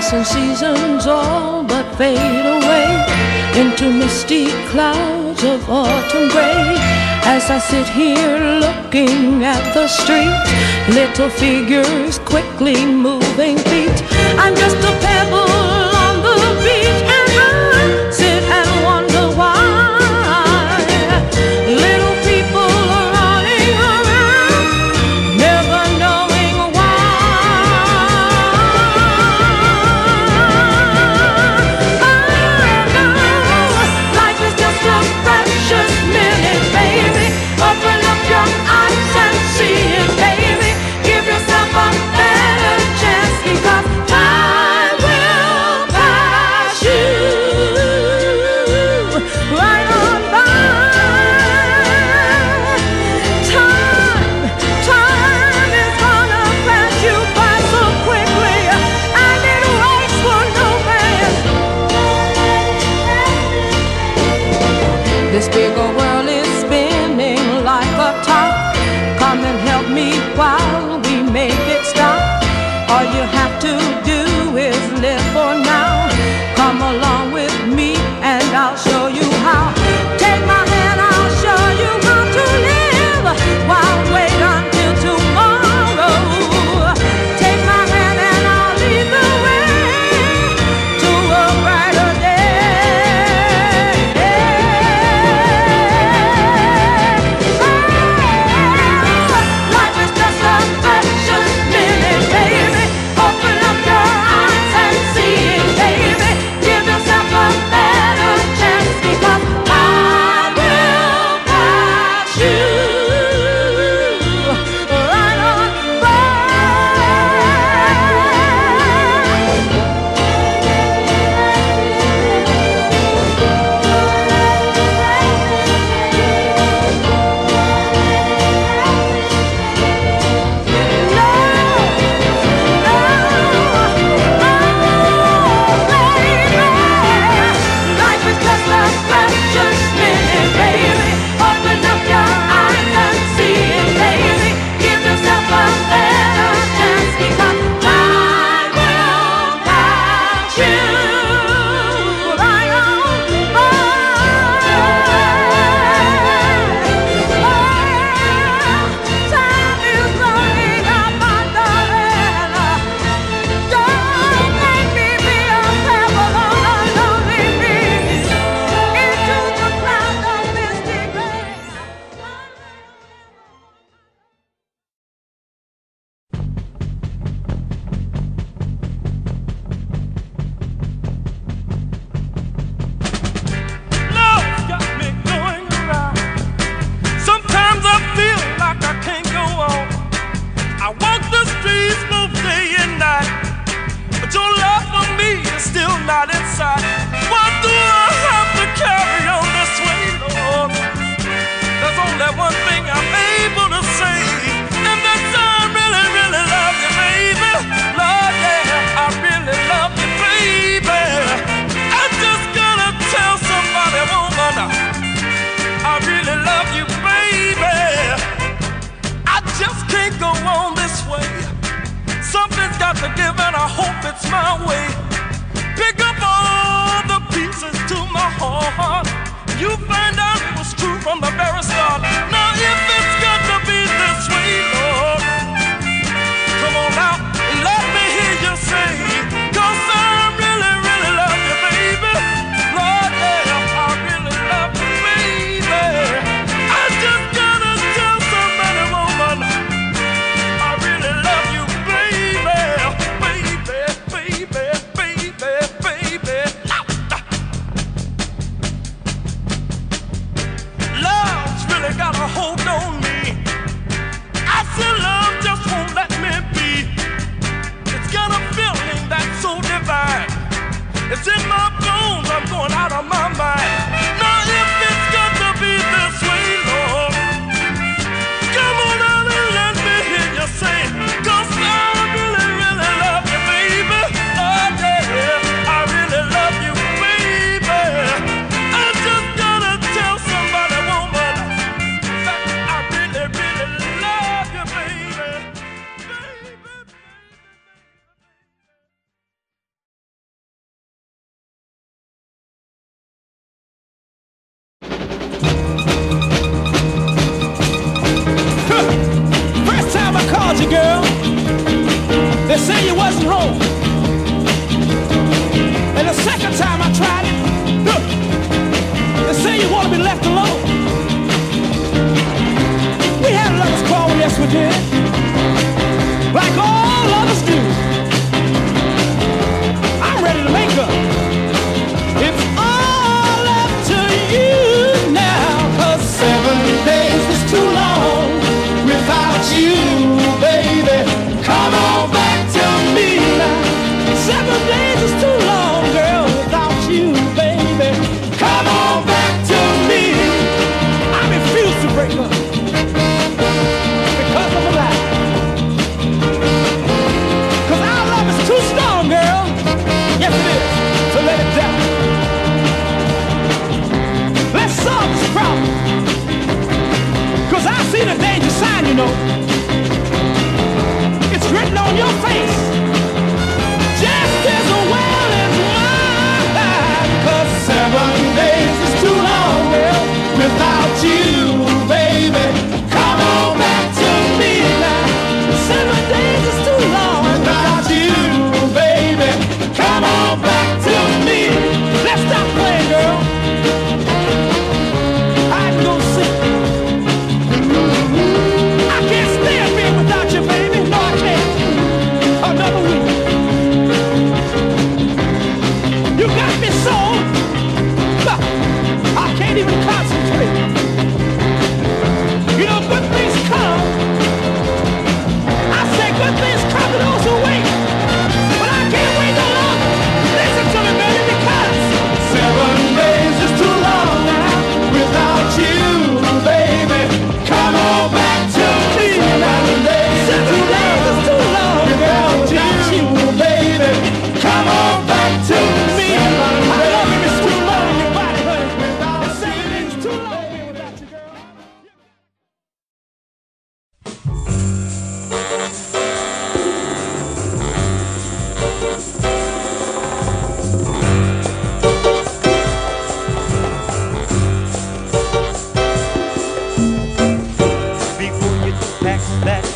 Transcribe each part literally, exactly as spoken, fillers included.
Passing seasons all but fade away into misty clouds of autumn gray. As I sit here looking at the street, little figures quickly moving feet. I'm just a pebble on the beach, and I sit and wonder why little people are running around, never knowing why. I know life is just a precious minute, baby. Open up your eyes and see it, baby. Give yourself a better chance, because time will pass you right on by. Time, time is gonna pass you by so quickly, and it waits for no man. This big old world is spinning like a top. Come and help me while we make it stop. All you have to do is live for now. Come along with me and I'll show you how. Take my hand, I'll show you how to live. Why wait until tomorrow? Take my hand and I'll lead the way to a brighter day. Life is just a precious minute, baby. Open up your eyes and see it, baby. Give yourself a better chance, because time will pass you right on by. Life is just a precious minute, baby. Open up your eyes and see it, baby. Give yourself a better chance, because time will pass you right on by. Time is running out, my darling. Don't make me be a pebble on a lonely beach, into the clouds of misty gray. Love's got me going around. Sometimes I feel like I can't go on. I walk the streets both day and night, but your love for me is still not in sight. Why do I have to carry on this way, Lord? There's only one thing I'm able to say, and that's I really, really love you, baby. Lord, yeah, I really love you, baby. I just gotta tell somebody, woman, I really love you, baby. I just can't go on this way. Something's got to give, and I hope it's my way. Pick up all the pieces to my heart. You find out it was true from the very start. Now if it's got to be this way, Lord, come on out and let me hear you say, 'cause I really, really love you, baby. Lord, yeah, I really love you, baby. I just gotta tell somebody, woman, I really love you, baby. Baby, baby, baby, baby. Love's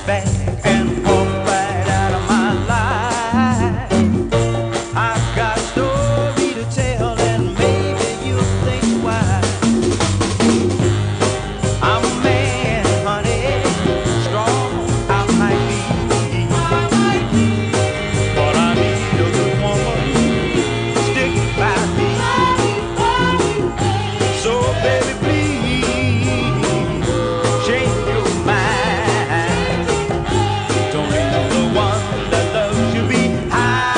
back and walk right out of my life. I've got a story to tell and maybe you'll think why. I'm a man, honey, strong I might be, but I need a good woman to stick by me. So baby, please change your mind. Don't leave the one that loves you behind.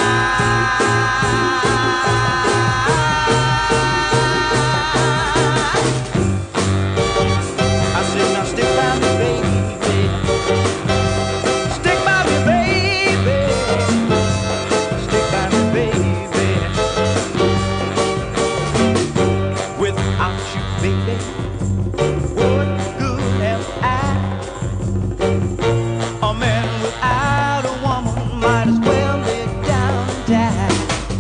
I said, now stick by me, baby. Stick by me, baby. Stick by me, baby. Without you, baby, what good am I? A man without a woman might as well lay down and die.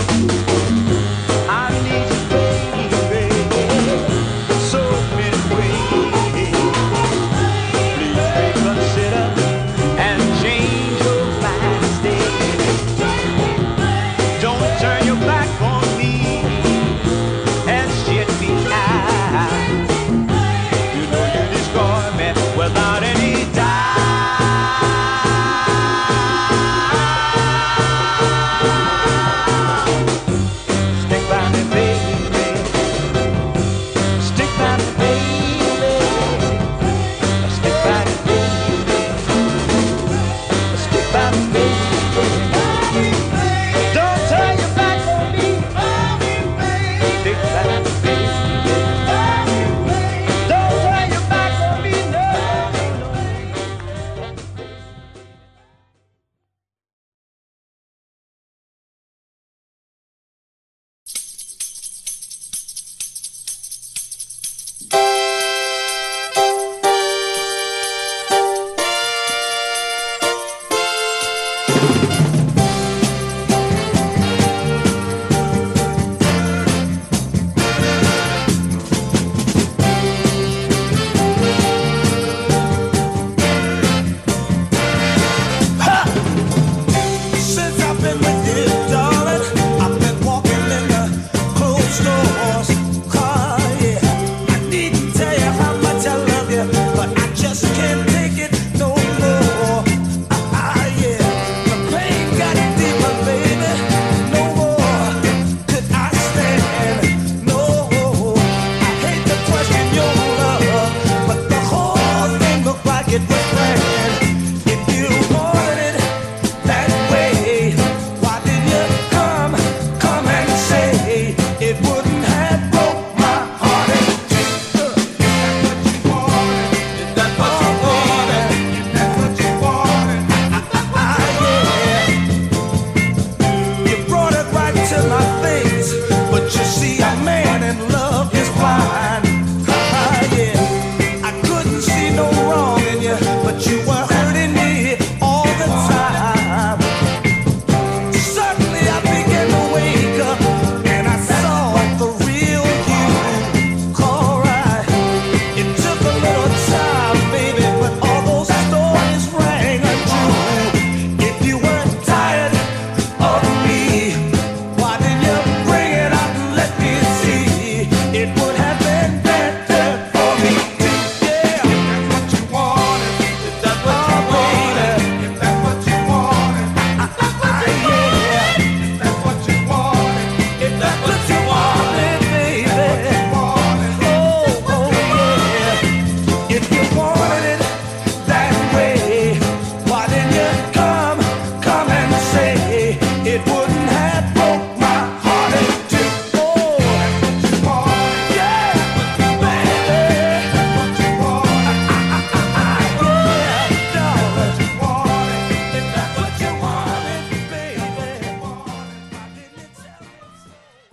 I need you, baby, so many ways. Please reconsider and change your mind instead. Don't turn your back on me and shut me out. You know you destroy me without any doubt. Stick by me, baby. Stick by me, baby. Stick by me, baby. Stick by me, baby. Don't turn your back on me. Stick by me, baby. Don't turn your back on me, no, no. Since I've been with you, darling, I've been walking in the clothes stores. Oh, yeah. I needn't tell you how much I love you, but I just can't take it no more. Ah, yeah. The pain got deeper, baby. No more could I stand. No, I hate to question your love, but the whole thing looked like it was planned. If you wanted it that way, why didn't you come, come and say it wouldn't have broke my heart in two? Is that what you wanted? Is that what you wanted? Is that what you wanted? Ah, yeah. You brought it right to my face, but you see, a man in love is blind. Ah, yeah. I couldn't see no wrong in you, but you were hurting me all the time. Suddenly I began to wake up and I saw the real you. Alright, it took a little time, baby, but all those stories rang true. If you weren't tired of me, why didn't you bring it out and let me see? It would have been better for me too. Yeah, if that's what you wanted, if that's what you wanted, if that's what you wanted, if that's what you wanted, if that's what you wanted, if that's what you wanted, baby. Oh, oh yeah. If you wanted it that way, why didn't you come, come and say it wouldn't have broke my heart in two? Oh, that's what you wanted, yeah, baby. That's what you wanted, yeah, darling. If that's what you wanted, baby, why didn't you tell me so?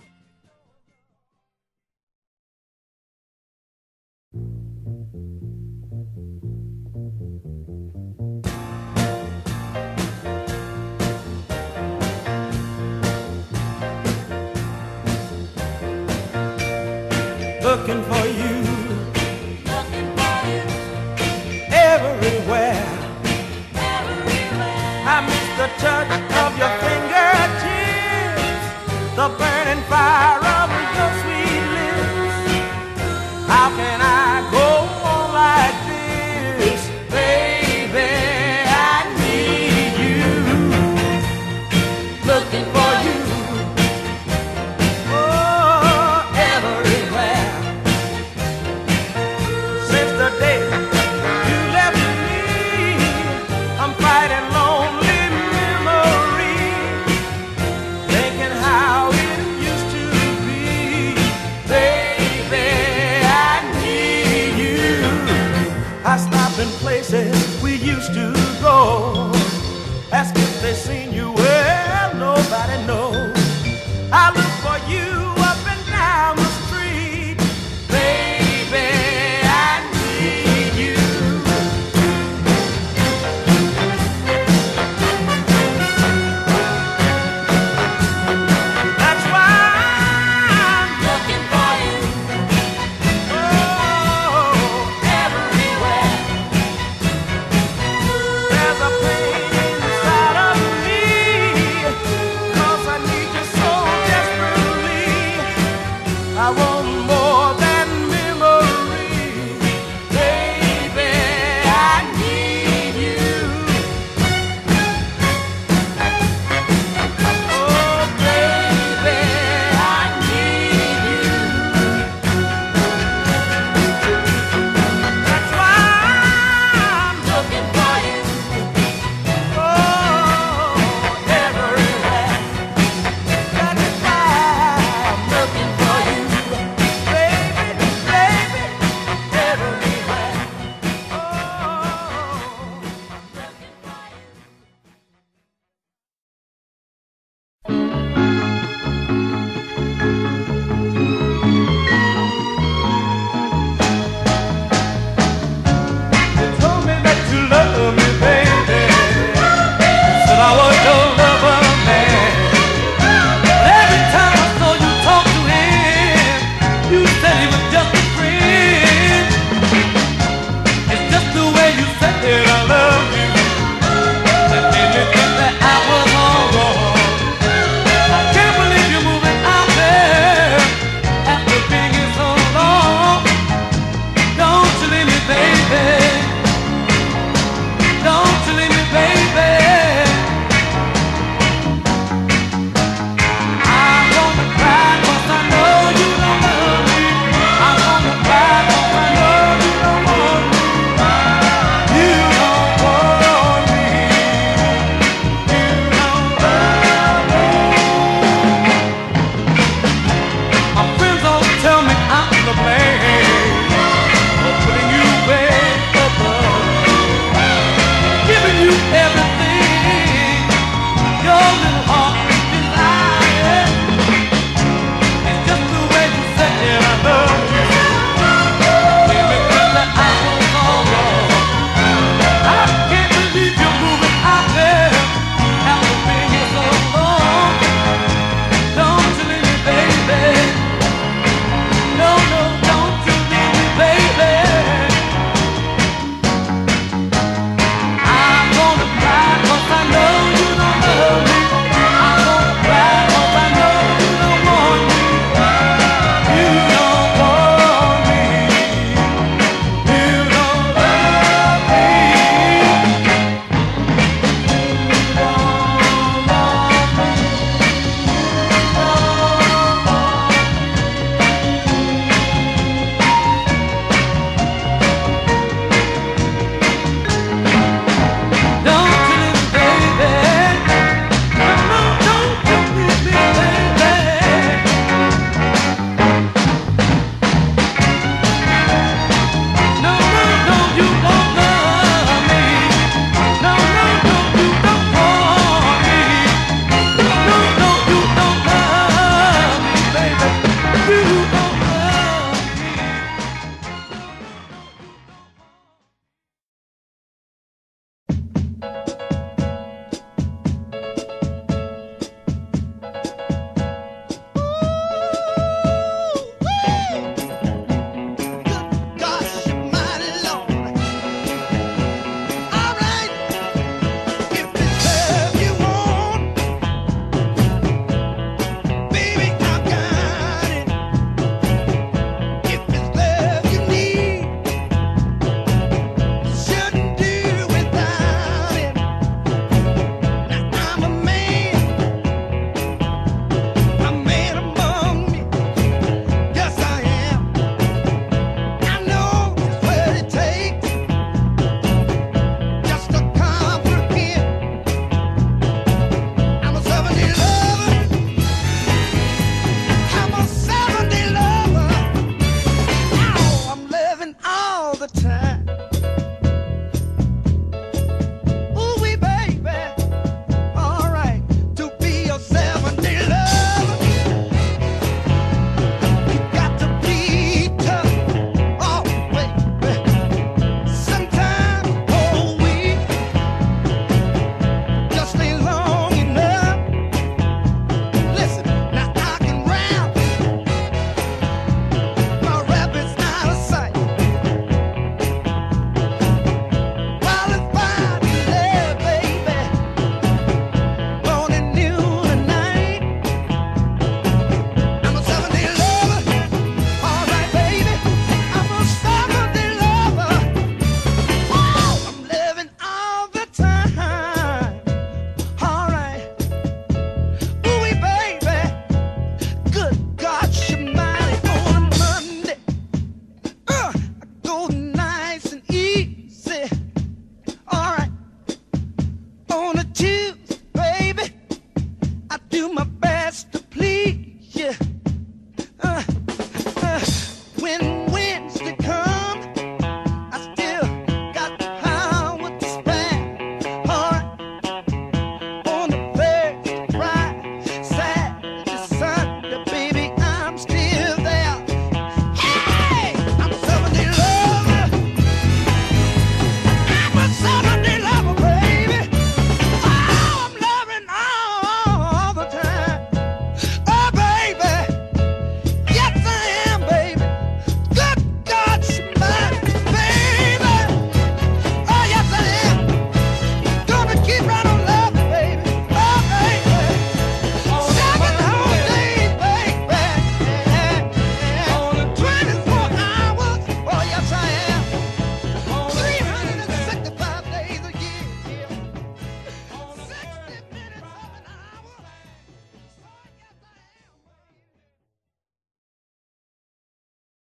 Looking for you everywhere. touch of your fingertips, the burning fire of your sweet lips. How can I go on like this, baby? I need you, looking for you, oh, everywhere. Since the day you left me, I'm fighting lonely memory, thinking how it used to be. Baby, I need you. I stopped in places we used to go, ask if they seen you. Well, nobody knows. I look for you up and down the street. Baby, I need you. That's why I'm looking for you, oh, everywhere. the time.